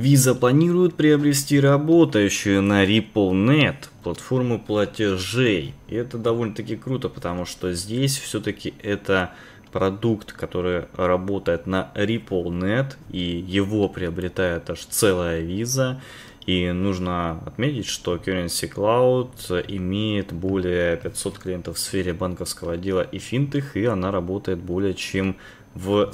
Visa планирует приобрести работающую на RippleNet платформу платежей. И это довольно-таки круто, потому что здесь все-таки это продукт, который работает на RippleNet, и его приобретает аж целая Visa. И нужно отметить, что Currency Cloud имеет более 500 клиентов в сфере банковского дела и финтех, и она работает более чем в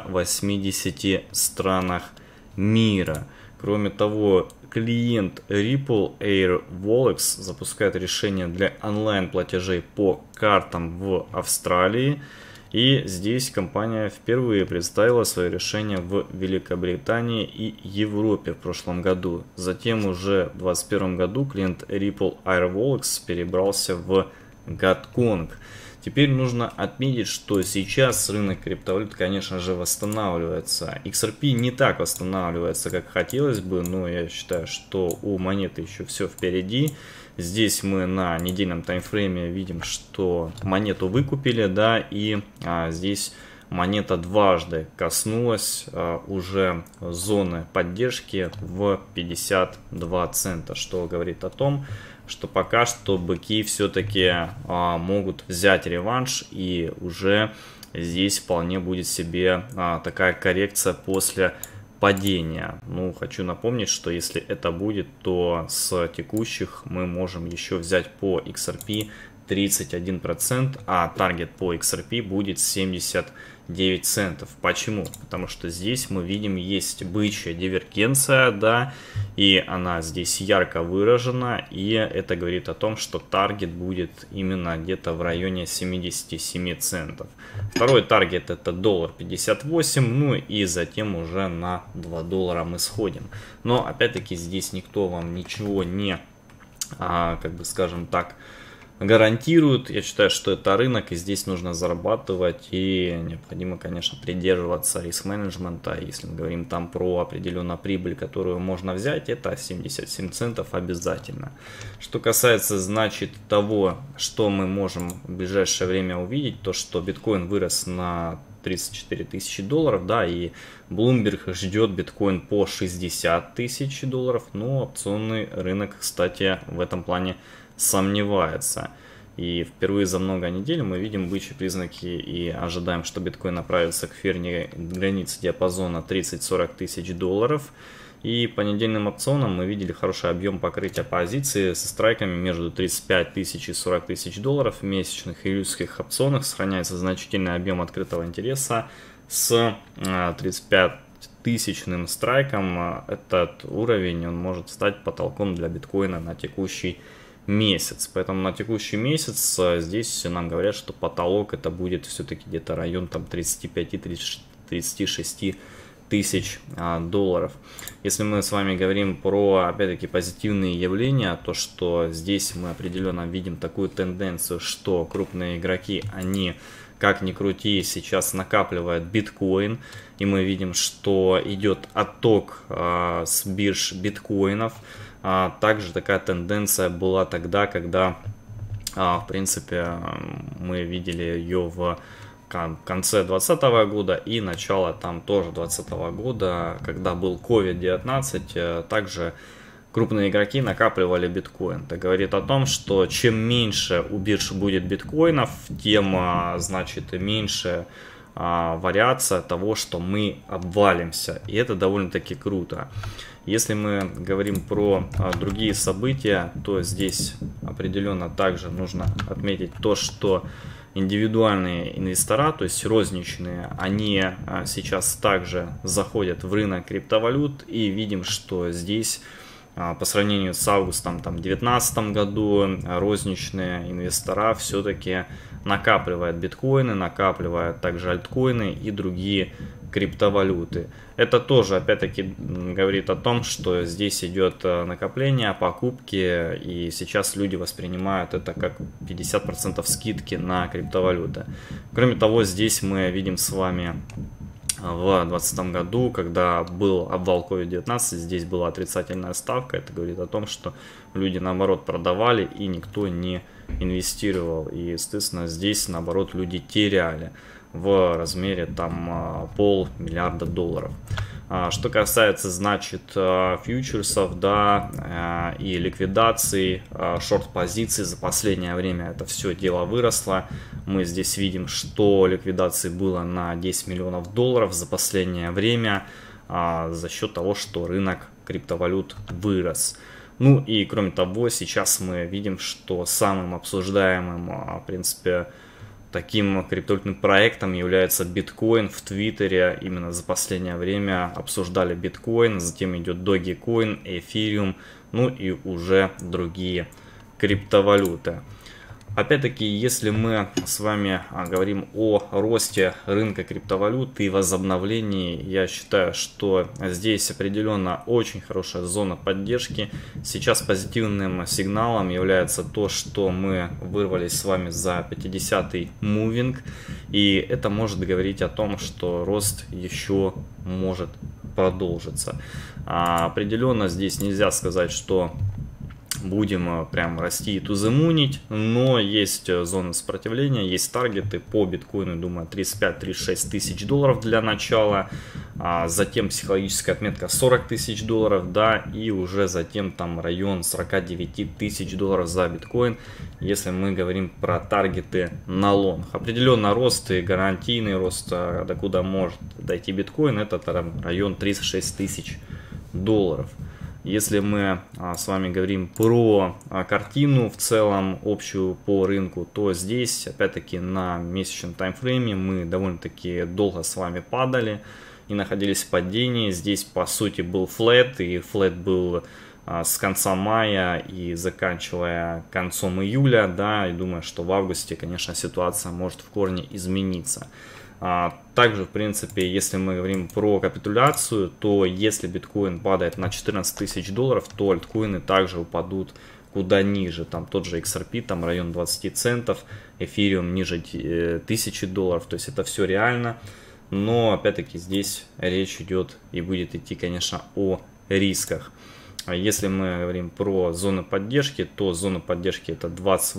180 странах мира. Кроме того, клиент Ripple Air Wallex запускает решение для онлайн-платежей по картам в Австралии. И здесь компания впервые представила свое решение в Великобритании и Европе в прошлом году. Затем уже в 2021 году клиент Ripple Air Wallex перебрался в Гонконг. Теперь нужно отметить, что сейчас рынок криптовалют, конечно же, восстанавливается. XRP не так восстанавливается, как хотелось бы, но я считаю, что у монеты еще все впереди. Здесь мы на недельном таймфрейме видим, что монету выкупили, да, и здесь монета дважды коснулась уже зоны поддержки в 52 цента, что говорит о том, что пока что быки все-таки могут взять реванш, и уже здесь вполне будет себе такая коррекция после падения. Ну, хочу напомнить, что если это будет, то с текущих мы можем еще взять по XRP 31%, а таргет по XRP будет 79 центов. Почему? Потому что здесь мы видим, есть бычья дивергенция, да, и она здесь ярко выражена, и это говорит о том, что таргет будет именно где-то в районе 77 центов. Второй таргет это $1.58, ну и затем уже на $2 мы сходим. Но опять-таки здесь никто вам ничего не, как бы скажем так, гарантируют. Я считаю, что это рынок, и здесь нужно зарабатывать, и необходимо, конечно, придерживаться риск-менеджмента. Если мы говорим там про определенную прибыль, которую можно взять, это 77 центов обязательно. Что касается, значит, того, что мы можем в ближайшее время увидеть, то что биткоин вырос на 34 тысячи долларов, да, и Bloomberg ждет биткоин по 60 тысяч долларов, но опционный рынок, кстати, в этом плане сомневается. И впервые за много недель мы видим бычьи признаки и ожидаем, что биткоин направится к верхней границе диапазона 30-40 тысяч долларов. И по недельным опционам мы видели хороший объем покрытия позиции со страйками между 35 тысяч и 40 тысяч долларов. В месячных и июльских опционах сохраняется значительный объем открытого интереса с 35 тысячным страйком. Этот уровень он может стать потолком для биткоина на текущий месяц. Поэтому на текущий месяц здесь нам говорят, что потолок это будет все-таки где-то район там 35-36 тысяч долларов. Если мы с вами говорим про, опять-таки, позитивные явления, то что здесь мы определенно видим такую тенденцию, что крупные игроки, они, как ни крути, сейчас накапливают биткоин, и мы видим, что идет отток с бирж биткоинов. Также такая тенденция была тогда, когда, в принципе, мы видели ее в конце 2020 года и начало там тоже 2020 года, когда был COVID-19, также крупные игроки накапливали биткоин. Это говорит о том, что чем меньше у бирж будет биткоинов, тем, значит, меньше вариация того, что мы обвалимся. И это довольно-таки круто. Если мы говорим про другие события, то здесь определенно также нужно отметить то, что индивидуальные инвестора, то есть розничные, они сейчас также заходят в рынок криптовалют, и видим, что здесь по сравнению с августом 2019 году розничные инвестора все-таки накапливают биткоины, накапливают также альткоины и другие криптовалюты. Это тоже опять-таки говорит о том, что здесь идет накопление, покупки, и сейчас люди воспринимают это как 50% скидки на криптовалюты. Кроме того, здесь мы видим с вами в 2020 году, когда был обвал COVID-19, здесь была отрицательная ставка. Это говорит о том, что люди наоборот продавали и никто не инвестировал. И, естественно, здесь наоборот люди теряли в размере там $500 миллиарда долларов. Что касается, значит, фьючерсов, да, и ликвидации шорт-позиций за последнее время, это все дело выросло. Мы здесь видим, что ликвидаций было на 10 миллионов долларов за последнее время за счет того, что рынок криптовалют вырос. Ну и кроме того, сейчас мы видим, что самым обсуждаемым, в принципе, таким криптовалютным проектом является биткоин. В Твиттере именно за последнее время обсуждали биткоин, затем идет Dogecoin, Ethereum, ну и уже другие криптовалюты. Опять-таки, если мы с вами говорим о росте рынка криптовалют и возобновлении, я считаю, что здесь определенно очень хорошая зона поддержки. Сейчас позитивным сигналом является то, что мы вырвались с вами за 50-й мувинг, и это может говорить о том, что рост еще может продолжиться. Определенно здесь нельзя сказать, что будем прям расти и туземунить, но есть зоны сопротивления, есть таргеты по биткоину, думаю, 35-36 тысяч долларов для начала, затем психологическая отметка 40 тысяч долларов, да, и уже затем там район 49 тысяч долларов за биткоин, если мы говорим про таргеты на лонг. Определенно рост и гарантийный рост, докуда может дойти биткоин, это там район 36 тысяч долларов. Если мы с вами говорим про картину в целом общую по рынку, то здесь опять-таки на месячном таймфрейме мы довольно-таки долго с вами падали и находились в падении. Здесь по сути был флэт, и флэт был с конца мая и заканчивая концом июля, да, и думаю, что в августе, конечно, ситуация может в корне измениться. Также, в принципе, если мы говорим про капитуляцию, то если биткоин падает на 14 тысяч долларов, то альткоины также упадут куда ниже. Там тот же XRP, там район 20 центов, Ethereum ниже 1000 долларов, то есть это все реально. Но, опять-таки, здесь речь идет и будет идти, конечно, о рисках. Если мы говорим про зону поддержки, то зона поддержки это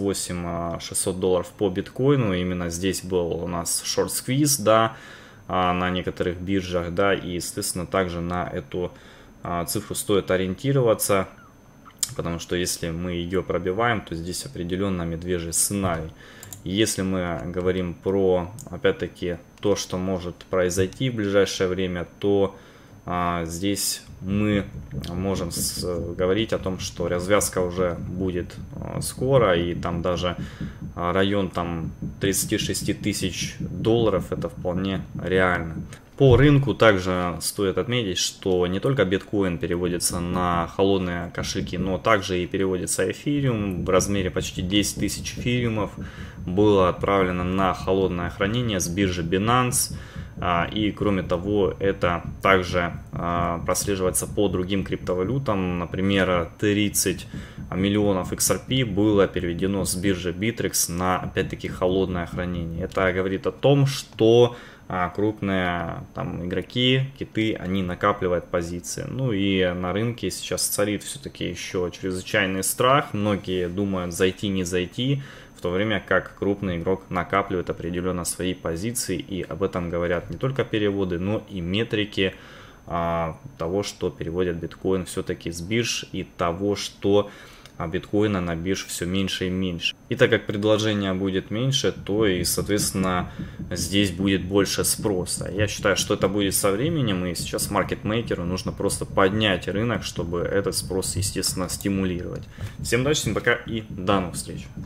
28 600 долларов по биткоину. Именно здесь был у нас шорт-сквиз, да, на некоторых биржах, да, и, естественно, также на эту цифру стоит ориентироваться, потому что если мы ее пробиваем, то здесь определенно медвежий сценарий. Если мы говорим про, опять-таки, то, что может произойти в ближайшее время, то здесь мы можем говорить о том, что развязка уже будет скоро, и там даже район там 36 тысяч долларов это вполне реально. По рынку также стоит отметить, что не только биткоин переводится на холодные кошельки, но также и переводится эфириум. В размере почти 10 тысяч эфириумов было отправлено на холодное хранение с биржи Binance. И кроме того, это также прослеживается по другим криптовалютам. Например, 30 миллионов XRP было переведено с биржи Bittrex на, опять-таки, холодное хранение. Это говорит о том, что крупные там игроки, киты, они накапливают позиции. Ну и на рынке сейчас царит все-таки еще чрезвычайный страх. Многие думают зайти, не зайти, в то время как крупный игрок накапливает определенно свои позиции, и об этом говорят не только переводы, но и метрики того, что переводят биткоин все-таки с бирж, и того, что биткоина на бирж все меньше и меньше. И так как предложение будет меньше, то и, соответственно, здесь будет больше спроса. Я считаю, что это будет со временем, и сейчас маркетмейкеру нужно просто поднять рынок, чтобы этот спрос, естественно, стимулировать. Всем удачи, всем пока и до новых встреч.